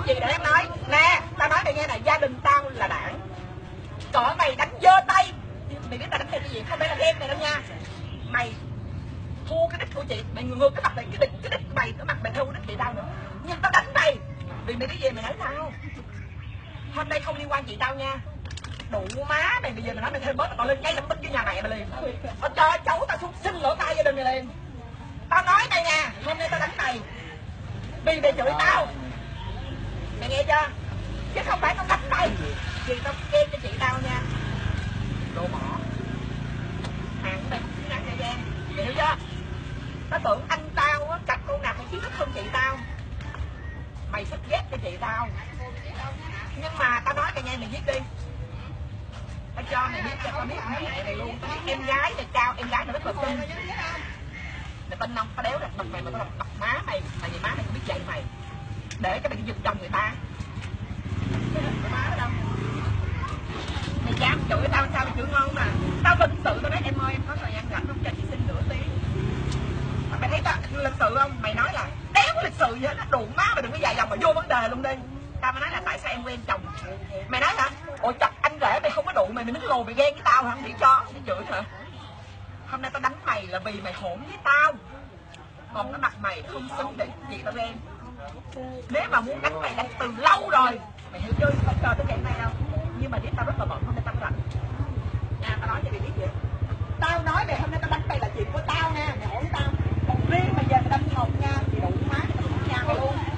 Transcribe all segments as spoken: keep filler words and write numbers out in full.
gì để em nói nè, tao nói mày nghe này, gia đình tao là đảng, cỡ mày đánh giơ tay, mày biết tao đánh mày cái gì không, phải là ghen mày đâu nha. Mày thu cái đích của chị, mày ngược cái mặt mày, cái đích cái đích mày, cái mặt mày thu đích chị tao nữa, nhưng tao đánh mày vì mày cái gì mày nói tao. Hôm nay không liên quan chị tao nha. Đủ má mày, bây giờ mày nói mày thêm bớt tao lên ngay lập tức với nhà mày mày liền. Tao cho cháu tao xuống xin lỗ tay gia đình mày liền. Tao nói mày nha, hôm nay tao đánh mày vì mày chửi tao, mày nghe chưa, chứ không phải tao đánh mày vì tao ghen cho chị tao nha. Đồ bỏ hàng của mày không xứng đáng nha Giang, mày hiểu chưa? Tao tưởng anh tao á, cặp con nào cũng kiến thức hơn chị tao, mày thích ghét cho chị tao, nhưng mà tao nói mày nghe, mày viết đi, tao cho mày biết cho tao biết mối hệ này luôn. Tao biết em gái mày cao, em gái mày rất là xinh, mày tin không, tao đéo đặt mặt mày mà tao đặt mặt má mày, tại vì má mày không biết dạy mày để cho mày giật chồng người ta. Má đó đâu, mày dám chửi tao sao mày chửi ngon mà. Tao lịch sự tao nói em ơi em có thời gian rảnh không cho chị xin nửa tiếng. Mày thấy tao lịch sự không? Mày nói là đéo lịch sự gì hết, nó đụng má mày đừng có dài dòng mà vô vấn đề luôn đi. Tao mới nói là tại sao em quen chồng. Mày nói hả? Ôi chọc anh rể mày không có đụng mày, mày đứng lồ mày ghen với tao hả? Để cho mày chửi hả? Hôm nay tao đánh mày là vì mày hỗn với tao, còn cái mặt mày không xứng để chị tao ghen. Nếu mà muốn đánh mày đánh từ lâu rồi, mày hiểu chưa? Không chờ tới ngày nay đâu. Nhưng mà biết tao rất là bận, hôm nay tao rảnh nha, tao nói cho mày biết vậy. Tao nói mày hôm nay tao đánh mày là chuyện của tao nha, mày hỗn tao. Còn riêng mày về mày đánh Ngọc nha, thì đủ má mày đánh nha mày luôn.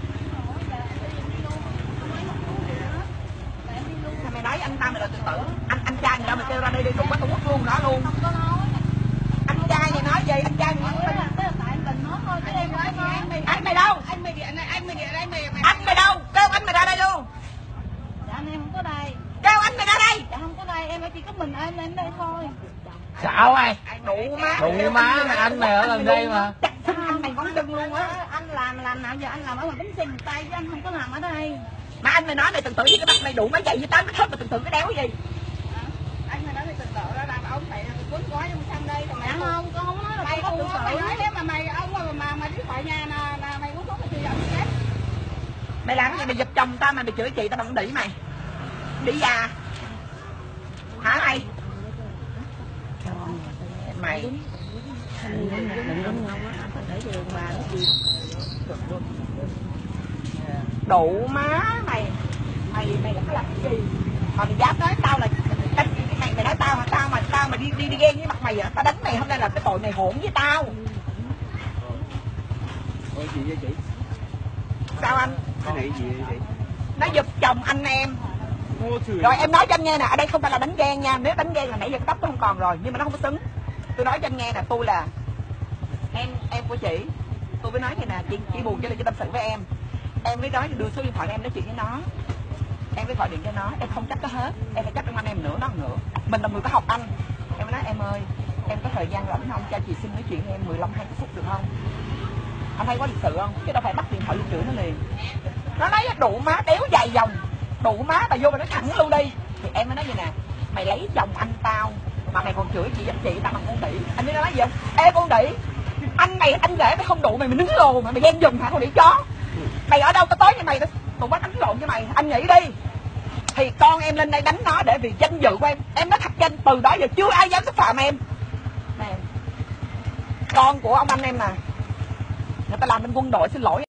Mày nói anh tao mày là tự tử, anh anh trai mày đâu mày kêu ra đây đi đụng bắt tao quất luôn đó luôn. Anh trai mày nói gì? Anh trai mày nói là tại anh tình nói thôi, chứ em nói thôi. Anh mày đâu? Anh mày điện này, anh mày điện đây mày. Anh mày đâu? Kêu anh mày ra đây luôn. Dạ anh em không có đây. Kêu anh mày ra đây. Dạ không có đây, em chỉ có mình anh đến đây thôi. Xạo mày, đủ má, đủ má mày, anh mày ở gần đây mà. Chặt xinh anh mày ngón chân luôn á. Anh làm làm nào giờ anh làm ở ngoài bến xe miền Tây chứ anh không có làm ở đây. Mà anh mày nói mày từng tự với cái mặt mày đủ mấy giày với tao mới thơm mà từng tự cái đéo gì. Anh mày nói mày từng tự đó làm ông mày cuốn gói trong sang đây còn mày không, con không nói là mày không có. Mày nói nếu mà mày ông mà mà mày biết khỏi nhà là, là mày muốn thuốc mày chịu giận chết. Mày làm cái gì mày giật chồng tao mà mày chửi chị tao bằng đỉ mày. Đỉ già. Hả mày? Mày đủ má mày, mày mày có làm cái gì mà mày dám nói tao là đánh mày, mày nói tao mà tao mà tao mà đi đi đi ghen với mặt mày à? Tao đánh mày hôm nay là cái tội mày hỗn với tao. Ôi chị với chị. Sao anh? Cái này gì vậy chị? Nó giật chồng anh em. Rồi em nói cho anh nghe nè, ở đây không phải là đánh ghen nha, nếu đánh ghen là nãy giờ cái tóc tôi không còn rồi, nhưng mà nó không có xứng. Tôi nói cho anh nghe nè, tôi là em em của chị, tôi mới nói vậy nè, chị chị buồn cho nên chị tâm sự với em. Em mới nói đưa số điện thoại em nói chuyện với nó, em mới gọi điện cho nó, em không trách nó hết, em phải trách ông anh em nữa, nó nữa. Mình là người có học anh. Em mới nói em ơi, em có thời gian rảnh không, cho chị xin nói chuyện với em mười lăm hai mươi phút được không? Anh thấy có lịch sự không? Chứ đâu phải bắt điện thoại lên chửi nó liền. Nó nói đủ má đéo dài dòng, đủ má bà vô mà nói thẳng luôn đi. Thì em mới nói vậy nè, mày lấy chồng anh tao mà mày còn chửi chị anh chị tao bằng con đĩ. Anh biết nó nói gì không? Ê con đĩ, anh mày anh rể mày không đủ mày mày đứng lồ mà mày ghen giùm hả con đĩ chó. Mày ở đâu tao tới với mày tao tụi bắt đánh lộn với mày, anh nghĩ đi. Thì con em lên đây đánh nó để vì danh dự của em. Em nói thật danh, từ đó giờ chưa ai dám xúc phạm em. Nè, con của ông anh em nè, người ta làm bên quân đội xin lỗi.